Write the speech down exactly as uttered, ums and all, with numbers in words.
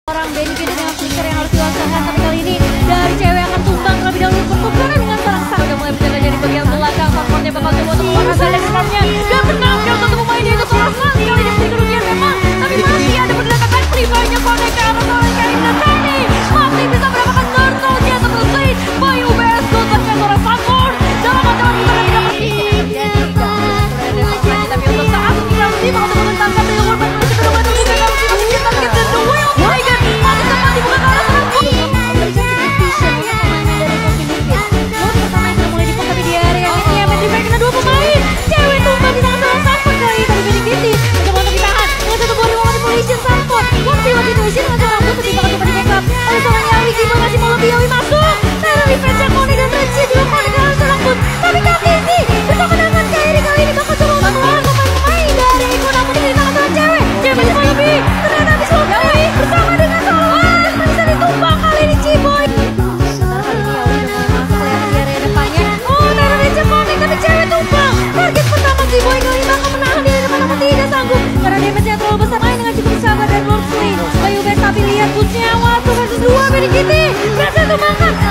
Orang Benny Kid dengan flicker yang harus diwaspadai, tapi kali ini dari cewek akan tumbang terlebih dahulu pertukaran dengan sarang sang udah mulai berjalan dari bagian belakang. Faktornya bakal coba untuk menghasilkan dari depannya dan menangkap satu pemain dia itu seorang sekali kali ini sedikit kerugian memang, tapi masih ada pendekatan pribadinya connect ke arah seorang Karim dan Tani masih bisa mendapatkan turtle-nya satu slide by U B S Gold bahkan seorang Faktor dalam ancaman putaran tidak pasti tapi untuk saat ini Ramsey bakal membentangkan dari umur empat belas kedua dan juga Ramsey masih bisa target dan The Whale Tiger masih sempat dibuka ke arah serang pun mulai dibuka tapi di area yang ini Amen River kena dua pemain cewek tumbang di tangan seorang Sanford kali ini dari Benny Kitty mencoba untuk ditahan dengan satu body wall manipulation Sanford waktu waktu intuition dengan seorang bus tapi bakal coba di backup oleh seorang Yawi Gibo masih mau lebih Yawi masuk Terror Revenge yang Kone dan Renzi juga Kone dengan seorang bus tapi kali ini bersama dengan Kairi kali ini bakal coba untuk melawan pemain-pemain dari Iko namun di tangan seorang cewek cewek masih mau lebih ternyata habis lebih bersama dengan seorang dan bisa ditumbang kali ini Ciboy sementara kali ini Yawi udah mulai masuk kelihatan di area depannya oh Terror Revenge Kone tapi cewek tumbang target pertama Ciboy kali ini bakal menahan di depan namun tidak sanggup karena damage-nya terlalu besar main dengan cukup sabar dan Lord Slay Bayu Best tapi lihat pushnya satu versus dua Benny Kitty berhasil tumbangkan